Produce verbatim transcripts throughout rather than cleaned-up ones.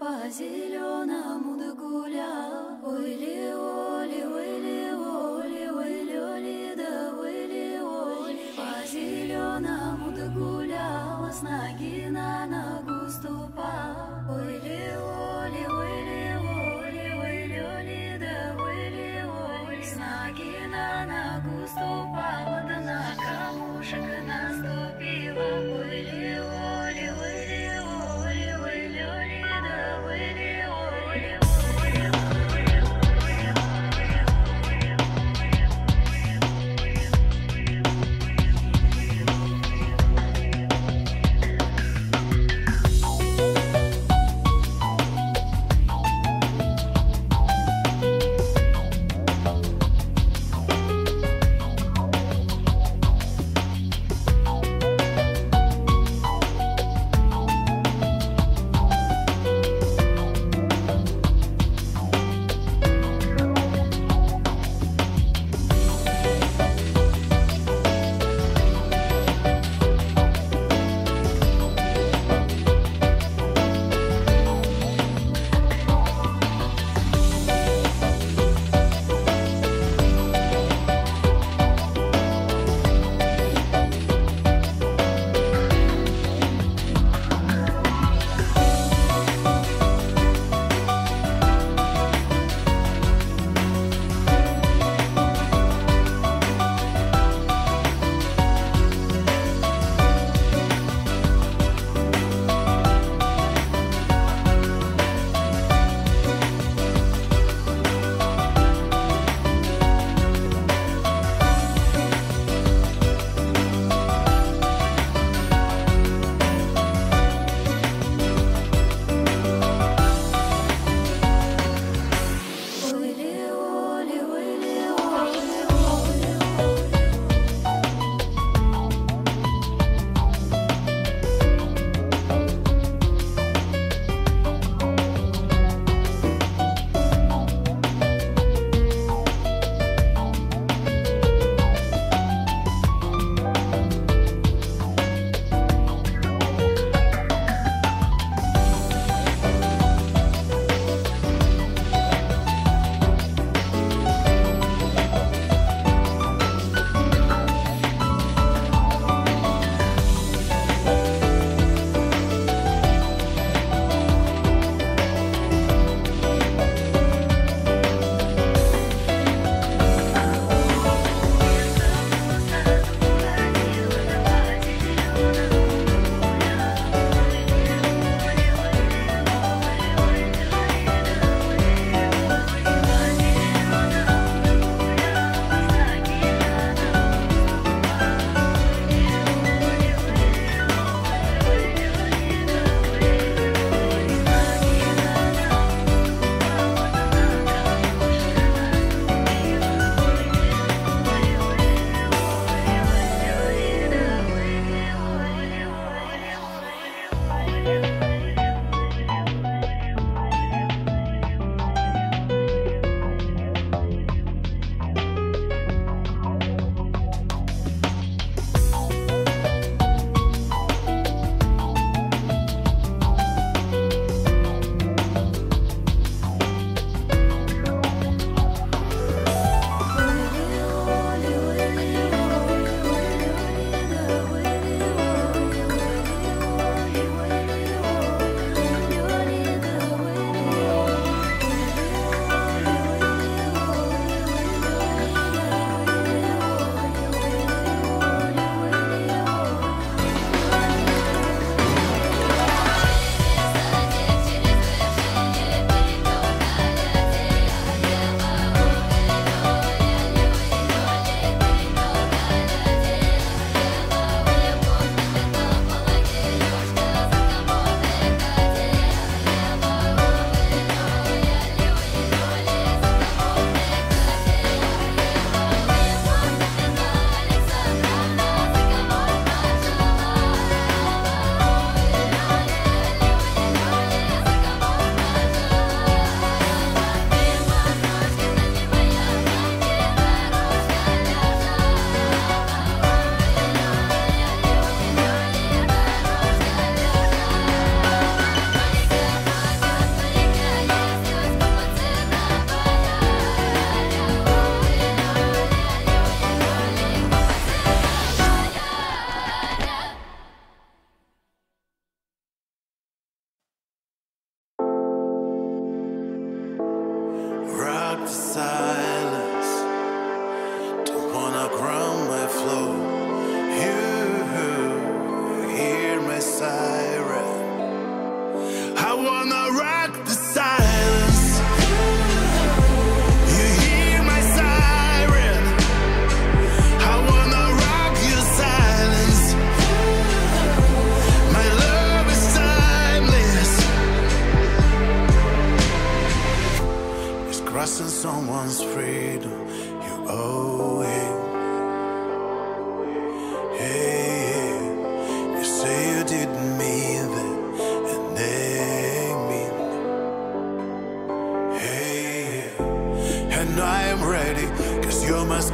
по зеленому догулял. Ой-ли, оли, ой-ли, оли, ой-ли, оли, да ой-ли, оли. По зеленому догулял, с ноги на ногу ступал. Ой-ли, оли, ой-ли, оли, ой-ли, оли, да ой-ли, оли. С ноги на ногу ступала, да на камушек наступила. Ой-ли, оли, ой-ли, оли, ой-ли, оли, да ой-ли, оли, оли, оли,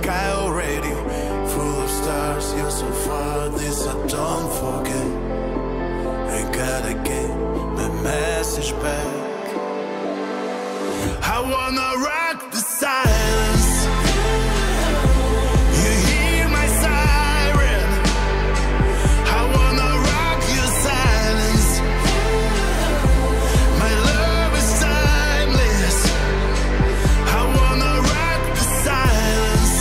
sky already full of stars. You're so far, this I don't forget. I gotta get my message back. I wanna rock the silence. You hear my siren. I wanna rock your silence. My love is timeless. I wanna rock the silence.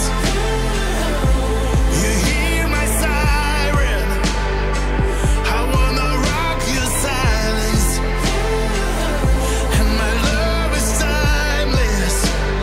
You hear my siren. I wanna rock your silence. And my love is timeless.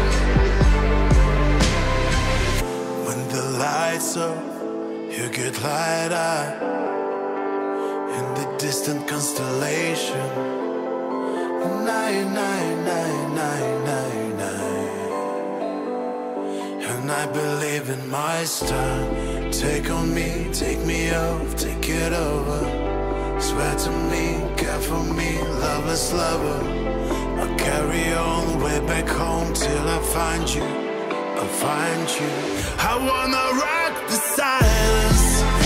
When the lights up, you get light up in the distant constellation. Nine, nine, nine, nine, nine, nine. And I believe in my star. Take on me, take me off, take it over. Swear to me, care for me, loveless lover. I'll carry on way back home till I find you. I'll find you. I wanna rock the silence.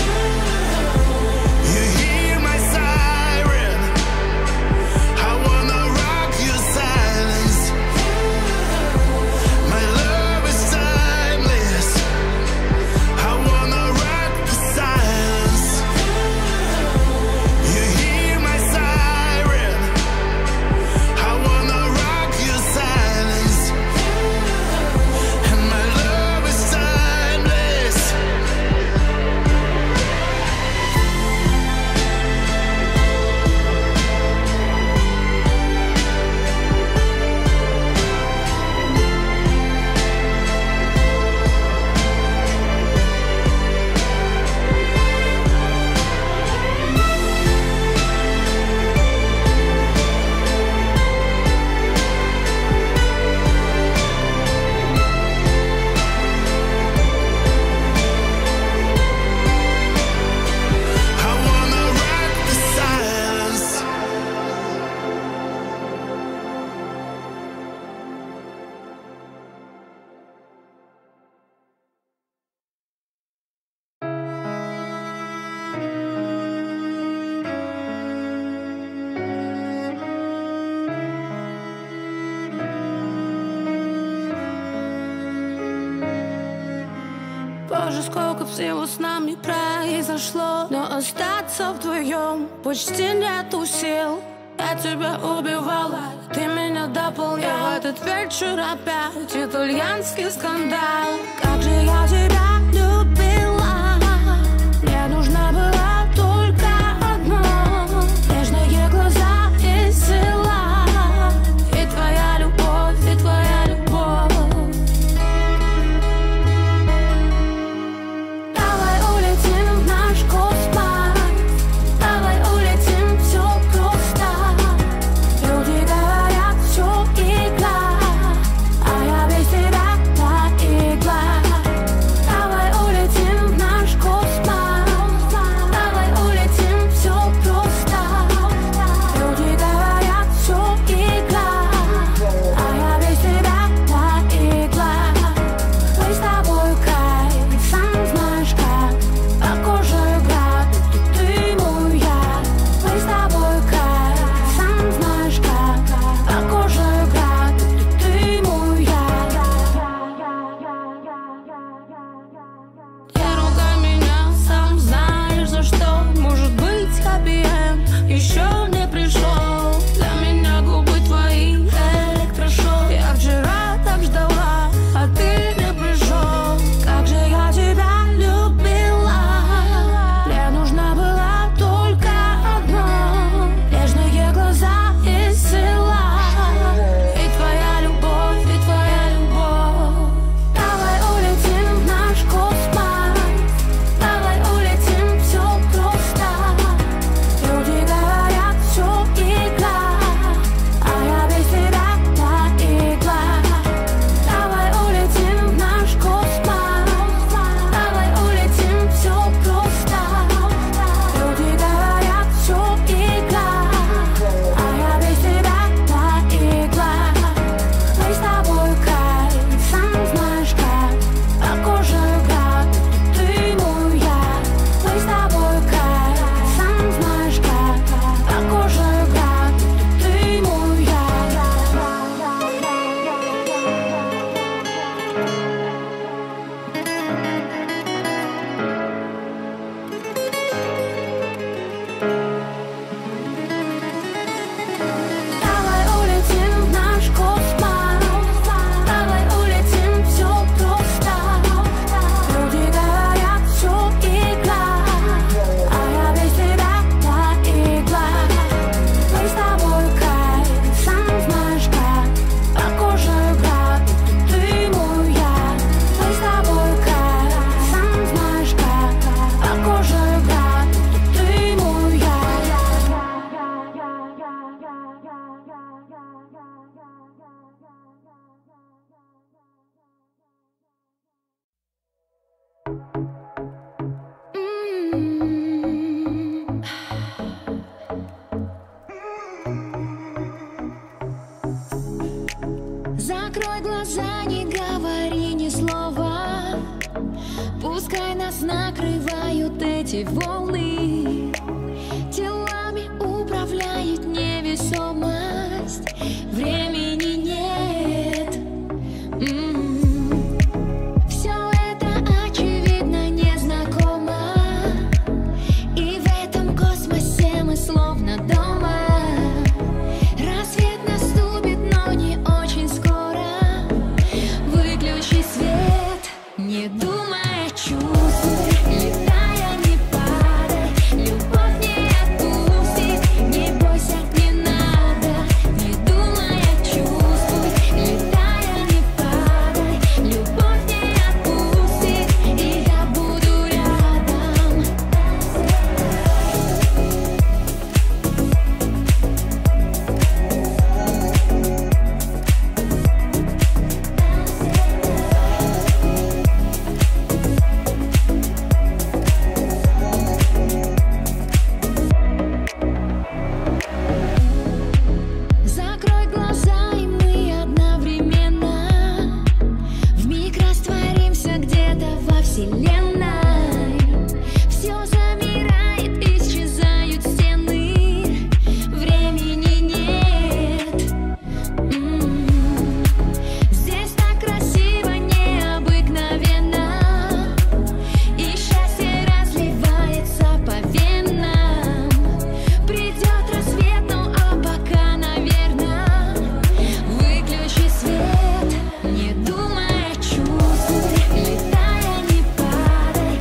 You hear my siren. I wanna rock your silence. My love is timeless. I wanna rock the silence. You hear my siren. I wanna rock your silence. And my love is timeless. I wanna rock the silence. Боже, сколько всего с нами произошло, но остаться вдвоем почти нету сил. Я тебя убивала, ты меня дополнял. В этот вечер опять итальянский скандал. Как же я тебя любила, мне нужна была только одно: нежные глаза и сила, и твоя любовь, и твоя любовь. Давай улетим в наш космос, давай улетим, все просто. Люди говорят, все игра, а я без тебя та игла. Пускай нас накрывают эти волны, телами управляет невесомость, времени нет. М-м-м. Все это очевидно незнакомо, и в этом космосе мы словно дома. Рассвет наступит, но не очень скоро. Выключи свет, не думая, чувствуй, летая, не падай, любовь не отпустит, не бойся, не надо, не думая, чувствуй, летая, не падай, любовь не отпустит, и я буду рядом. Закрой глаза, и мы одновременно вмиг растворимся где-то во вселенной. Все замирает, исчезают стены, времени нет. М-м-м. Здесь так красиво, необыкновенно, и счастье разливается по венам. Придет рассвет, ну а пока, наверное, выключи свет, не думая, чувствуй, летая, не падай,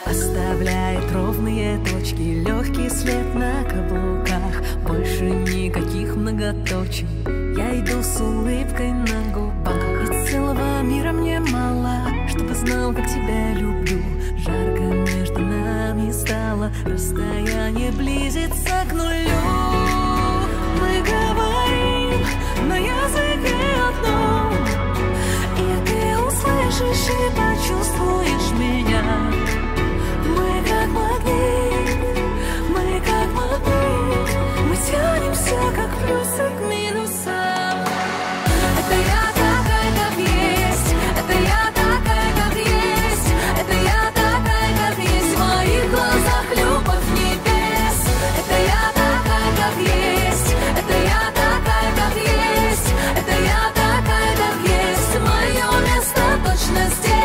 оставляет ровные точки, легкий след на каблуках. Больше никаких многоточий, я иду с улыбкой на губах. И целого мира мне мало, чтобы знал, как тебя люблю. Жарко между нами стало, расстояние близится к нулю. Мы говорим на языке одном, и ты услышишь и почувствуешь меня. Мы как магнит, мы как магнит, мы тянемся как плюсы к минусам. Это я такая, как есть, это я такая, как есть, это я такая, как есть, в моих глазах любовь небес. Это я такая, как есть, это я такая, как есть, это я такая, как есть, мое место точно здесь.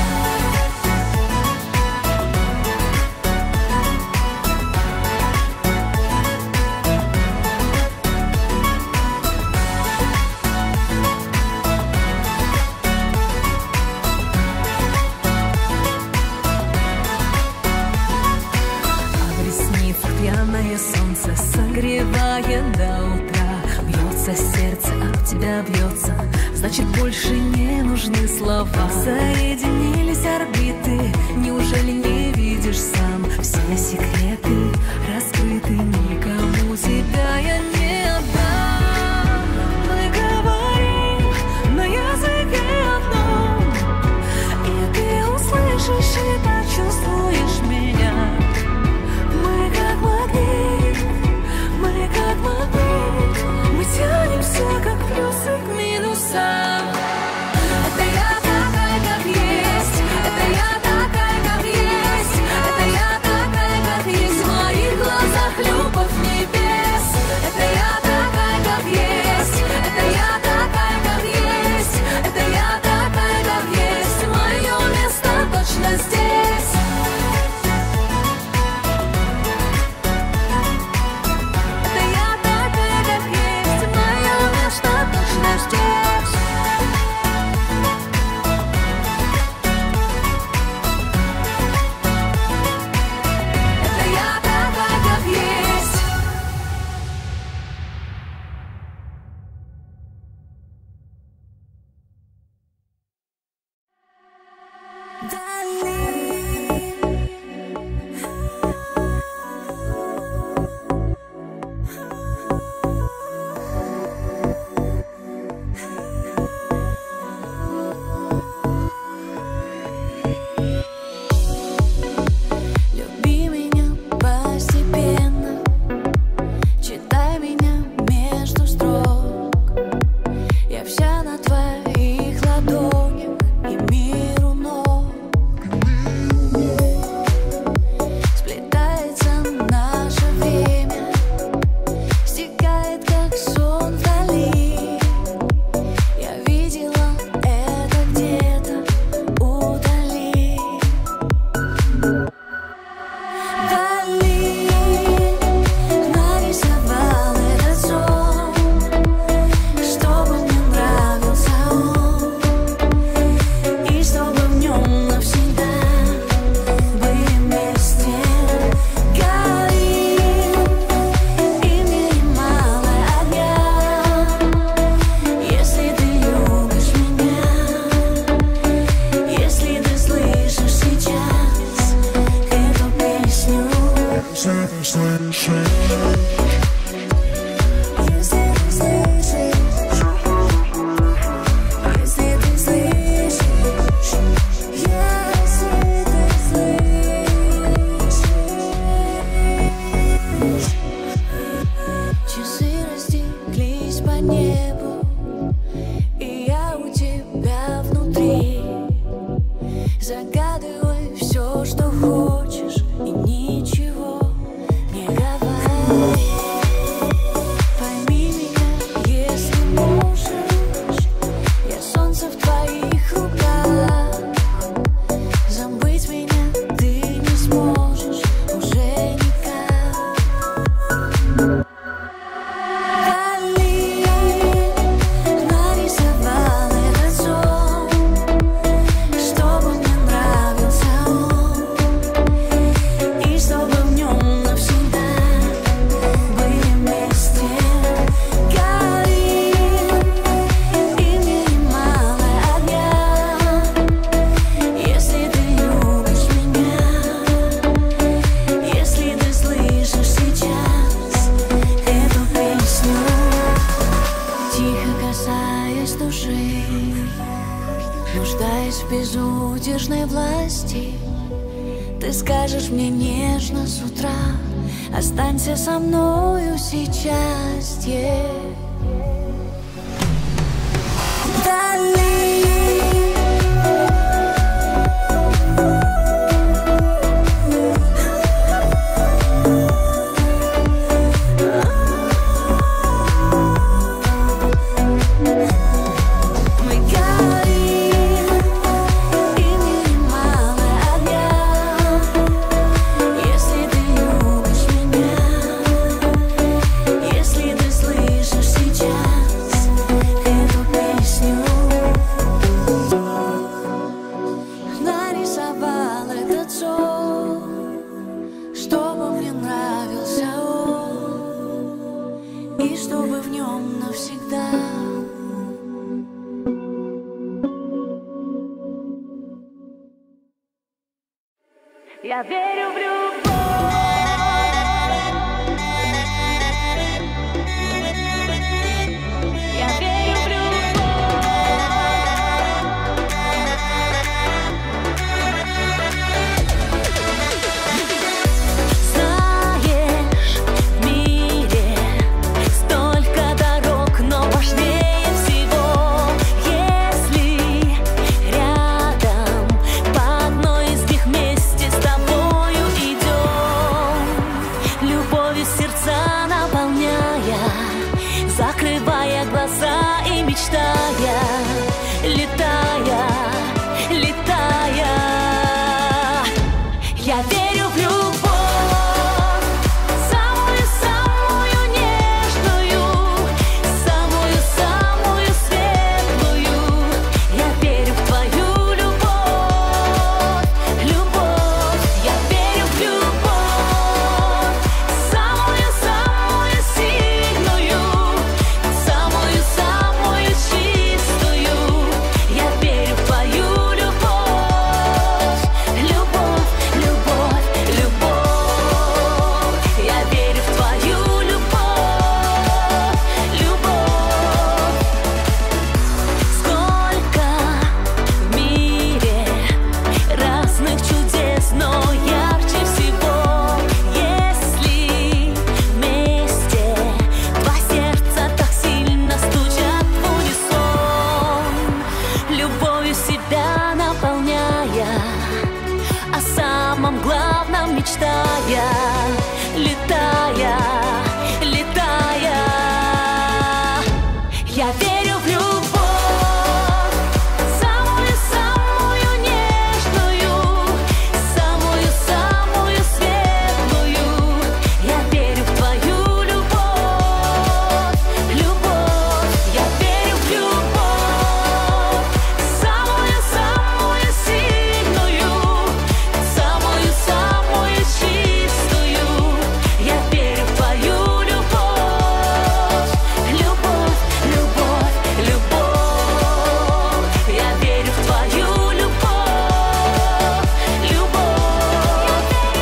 Пьяное солнце согревает до утра. Бьется сердце, об тебя бьется, значит больше не нужны слова. Соединились орбиты, неужели не видишь сам? Все секреты раскрыты, никому тебя я не отдам. Мы говорим на языке одном, и ты услышишь и почувствуешь меня. Мы как магнит, мы как магнит, мы тянемся как плюсы к минусам. Это я такая, как есть, это я такая, как есть, это я такая, как есть, в моих глазах любовь небес. Это я такая, как есть, это я такая, как есть, это я такая, как есть, мое место точно здесь. Я вся на твоих ладонях, и миру ног. Нуждаясь в безудержной власти, ты скажешь мне нежно с утра: останься со мною сейчас, yeah. Вдали. Я верю в любовь. Я верю в любовь. Знаешь, в мире столько дорог, но важнее всего, если рядом по одной из них вместе с тобою идем, любовью сердца наполняя, закрывая глаза и мечтая, летая, летая. Я верю в любовь, самую-самую нежную, самую-самую светлую. Я верю в твою любовь, любовь. Я верю в любовь, самую-самую сильную, самую-самую чистую. Я верю в твою любовь, любовь, любовь, любовь. Я верю в твою любовь, любовь. Сколько в мире разных чудес, но ярче всего, если вместе два сердца так сильно стучат в унисон, любовью себя наполняя, о самом главном мечтая, летая, летая. Я верю в любовь, самую-самую нежную, самую-самую светлую. Я верю в твою любовь, любовь. Я верю в любовь, самую-самую сильную, самую-самую чистую. Я верю в твою любовь, любовь, любовь, любовь. Я верю в твою любовь, любовь.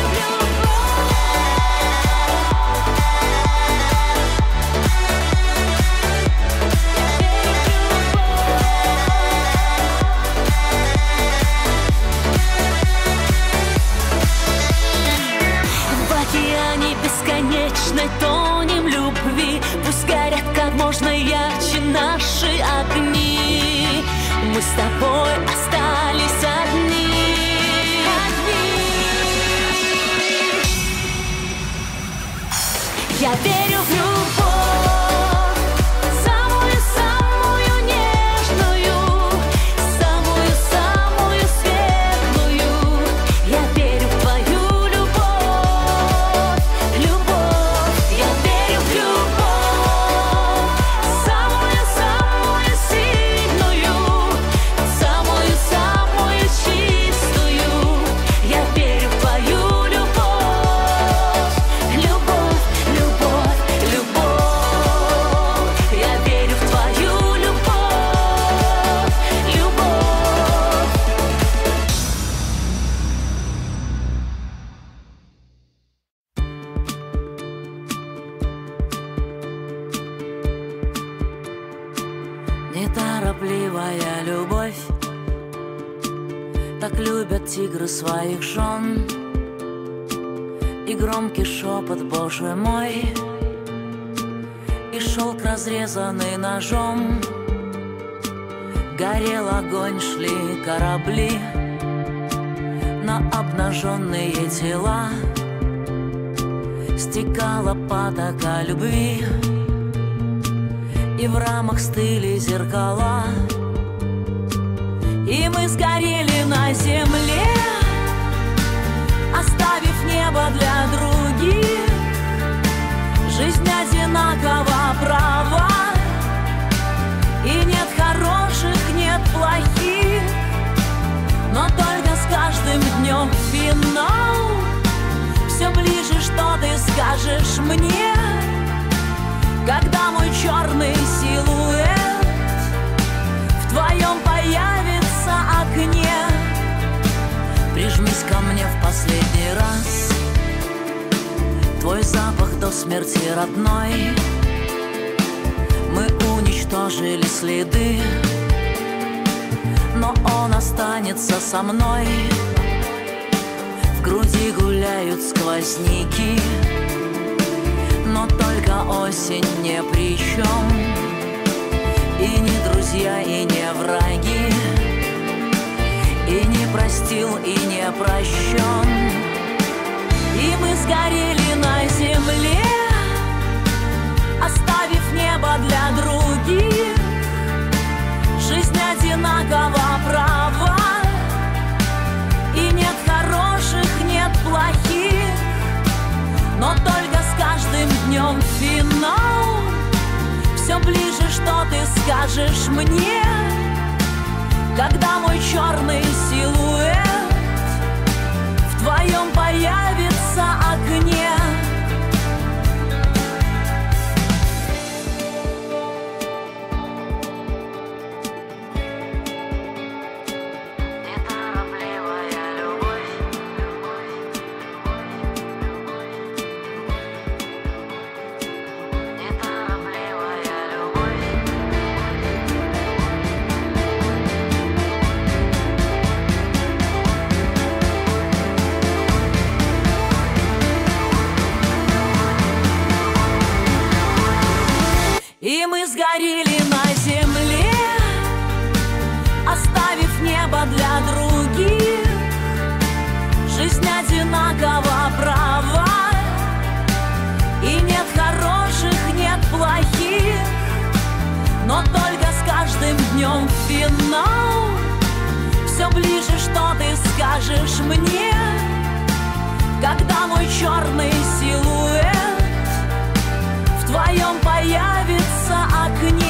В океане бесконечной тонем любви, пусть горят как можно ярче наши огни. Мы с тобой остались одни, одни. Я верю в любовь, самую-самую нежную, самую-самую светлую. Я верю в твою любовь, любовь. Я верю в любовь, самую-самую сильную, самую-самую чистую. Я верю в твою любовь, любовь, любовь, любовь. Так любят тигры своих жен. И громкий шепот, Боже мой, и шелк, разрезанный ножом. Горел огонь, шли корабли на обнаженные тела. Стекала потока любви, и в рамах стыли зеркала. И мы сгорели на земле, оставив небо для других. Жизнь одинакова права, и нет хороших, нет плохих. Но только с каждым днем финал. Все ближе, что ты скажешь мне, когда мой черный силуэт в твоем появится окне. Прижмись ко мне в последний раз, твой запах до смерти родной. Мы уничтожили следы, но он останется со мной. В груди гуляют сквозняки, но только осень не при чем. И не друзья, и не враги, и не простил, и не прощен. И мы сгорели на земле, оставив небо для других. Жизнь одинакова права, и нет хороших, нет плохих. Но только с каждым днем финал. Все ближе, что ты скажешь мне, когда мой черный силуэт в твоем появится окне. И мы сгорели на земле, оставив небо для других. Жизнь одинакова права, и нет хороших, нет плохих. Но только с каждым днем финал. Все ближе, что ты скажешь мне, когда мой черный силуэт в твоем появится окне.